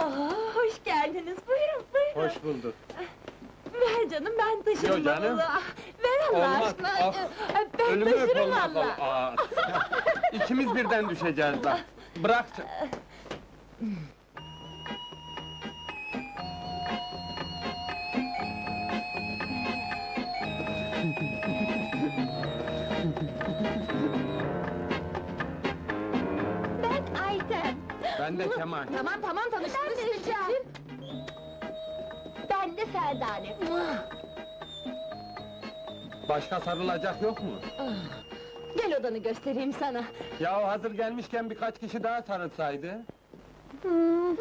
Hoş geldiniz, buyurun, buyurun. Hoş bulduk. Ver canım, ben taşırım Yok canım. bavulu. Ver Allah Olmaz, aşkına. ah! Ben Ölümü öp taşırım olmaz valla. Aa! İkimiz birden düşeceğiz bak. Bırak. Ben Ayten. Ben de Kemal. Tamam tamam, tanıştınız işte. Ben de Ferdane. Başka sarılacak yok mu? Gel odanı göstereyim sana. Ya hazır gelmişken birkaç kişi daha sarılsaydı. Hı.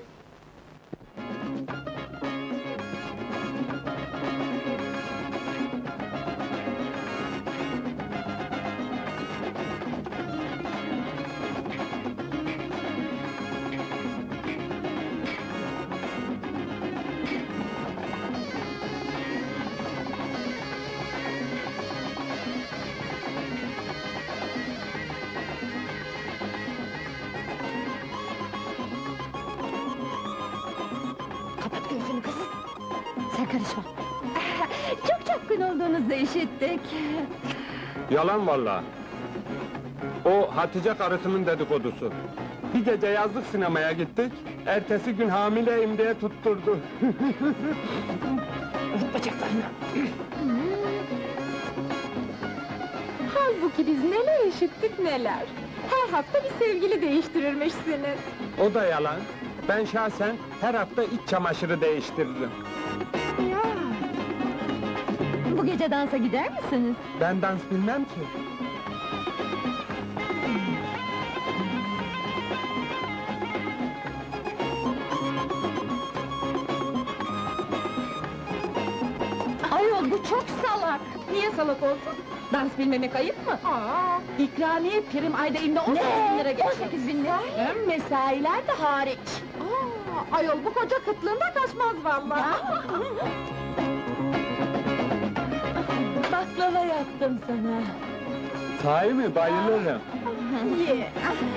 Kapat gözünü kız! Sen karışma! Çok çapkın olduğunuzu işittik! Yalan vallahi. O Hatice karısının dedikodusu. Bir gece yazlık sinemaya gittik. Ertesi gün hamileyim diye tutturdu. Unut bacaklarını! Halbuki biz neler işittik neler! Her hafta bir sevgili değiştirirmişsiniz! O da yalan. Ben şahsen her hafta iç çamaşırı değiştiririm. Ya! Bu gece dansa gider misiniz? Ben dans bilmem ki. Ayol bu çok salak! Niye salak olsun? Dans bilmemek ayıp mı? İkramiye prim ayda imde 18.000 lira geçti. 18.000 lira? Hem mesailer de hariç. Ayol bu koca kıtlığında kaçmaz vallahi. Baklava yaptım sana. Sahi mi? Bayılırım. Ye!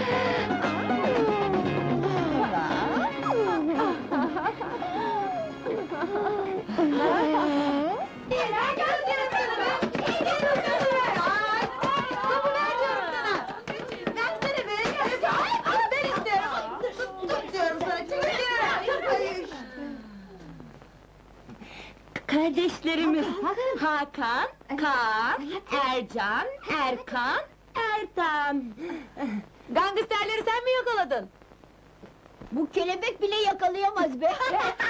Kardeşlerimiz Hakan, Kaan, Ercan, Erkan, Ertan. Gangsterleri sen mi yakaladın? Bu kelebek bile yakalayamaz be!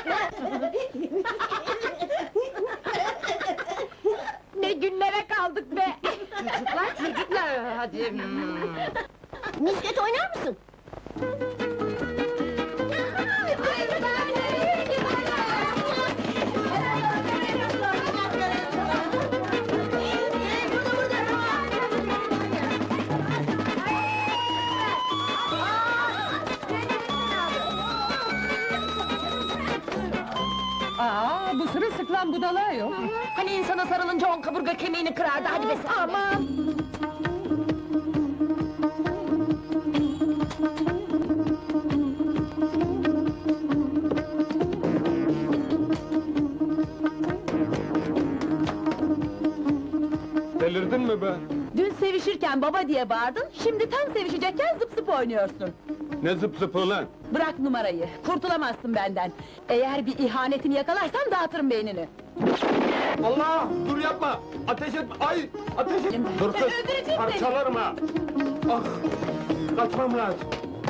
Ne günlere kaldık be! Çocuklar, hadi! Misket oynar mısın? Bu sırılsıklam budala yok. Hani insana sarılınca 10 kaburga kemiğini kırardı, hadi be sen! Aman! Delirdin mi be? Dün sevişirken baba diye bağırdın, şimdi tam sevişecekken zıp zıp oynuyorsun. Ne zıp zıpı lan? Bırak numarayı, kurtulamazsın benden. Eğer bir ihanetini yakalarsam dağıtırım beynini. Allah! Dur yapma! Ateş etme! Ay! Ateş et! Dur kız! öldürecek seni! Parçalarım ha! Ah! Kaçmam lazım!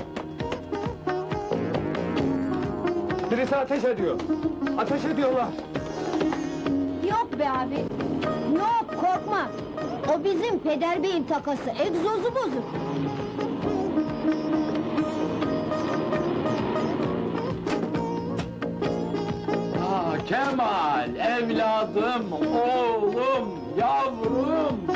Birisi ateş ediyor! Ateş ediyorlar! Yok be abi! Yok, korkma! O bizim Peder Bey'in takası, egzozu bozuk! Kemal, evladım, oğlum, yavrum!